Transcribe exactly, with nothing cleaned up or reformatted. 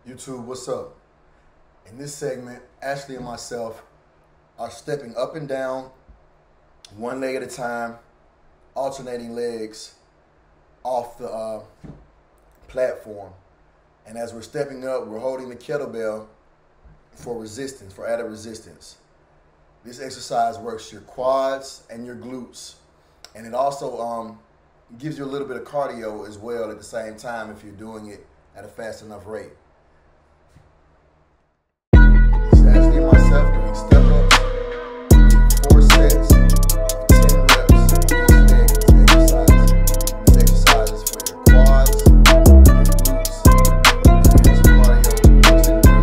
YouTube, what's up? In this segment, Ashley and myself are stepping up and down, one leg at a time, alternating legs off the uh, platform. And as we're stepping up, we're holding the kettlebell for resistance, for added resistance. This exercise works your quads and your glutes. And it also um, gives you a little bit of cardio as well at the same time if you're doing it at a fast enough rate. It's Ashley and myself doing step ups, four sets, ten reps on each leg of this exercise. This exercise is for your quads, your glutes, and your cardio. Works in really